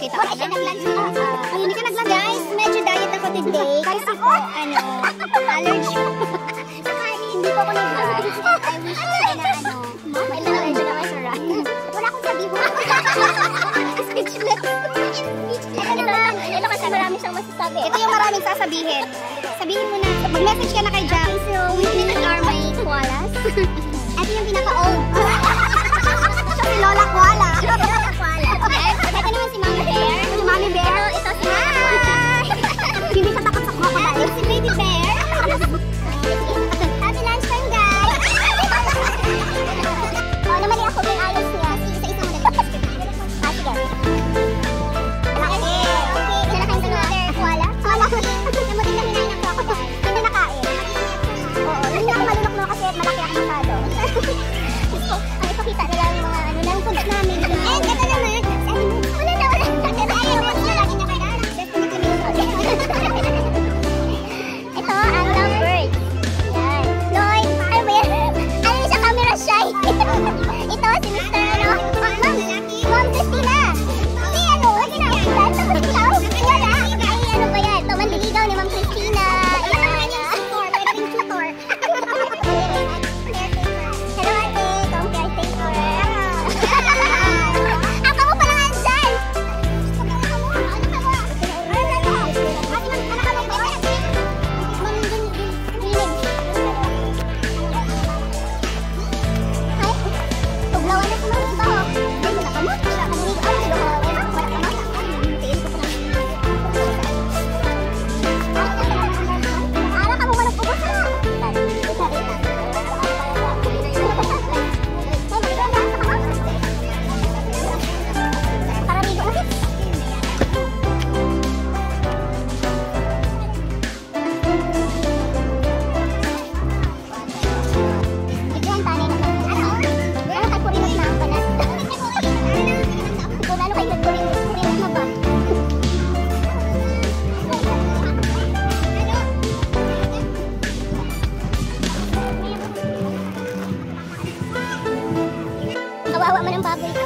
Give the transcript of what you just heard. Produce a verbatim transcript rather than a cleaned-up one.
Pakita ko na. Uh, hindi ka nag-lunch. Guys, medyo diet ako today. Kasi po, ano, allergy. Hindi po ako nag-lunch. I wish ko na, ano, may allergy na kayo sa rice. Wala akong sabihin. Speechless. Ito lang. Ito kasi marami siyang masasabi. Ito yung maraming sasabihin. Sabihin mo na. Mag-message ka na kay Jack. So, these are my koalas. Ito yung pinaka-old. Si Lola Koala. Lola Koala. Ito naman si Mommy Bear. Si Mommy Bear. Ito si Hi! Hindi siya takot sa crocodile. Si Baby Bear. Happy lunch time, guys! Oh, namali ako kung ayos niya. Isa-isa mo na. Ah, sige. Okay. Okay. Isa na kayong mother koala. Koala. Namutin na hinahin ng crocodile. Hindi nakain. Oo. Hindi ako malunok-no kasi malaki ako masyado. Gusto, ang ipakita nila yung mga ano lang punta namin. And ito naman. Wala na, wala. Ayaw mo siya. Lagi niya kaya. Ito, ang lovebird. Yan. Lloyd. Ano ba yan? Ano yung sa camera shy? Ito, si Mister ano? Ma'am, Ma'am Christina. Si ano? Lagi na ako dyan. Tapos ikaw? Wala. Ay, ano ba yan? Ito, mandiligaw ni Ma'am Christina. Ayan. Tutor. Pwede rin tutor. Hello, ate. Ito ang caretaker. Ako mo pala nga dyan. Tuglawan na sa mga iba. Dahil mo nakamot. Maniligaw. Ara ka mo managpugos na. Kawawa man ang baboy.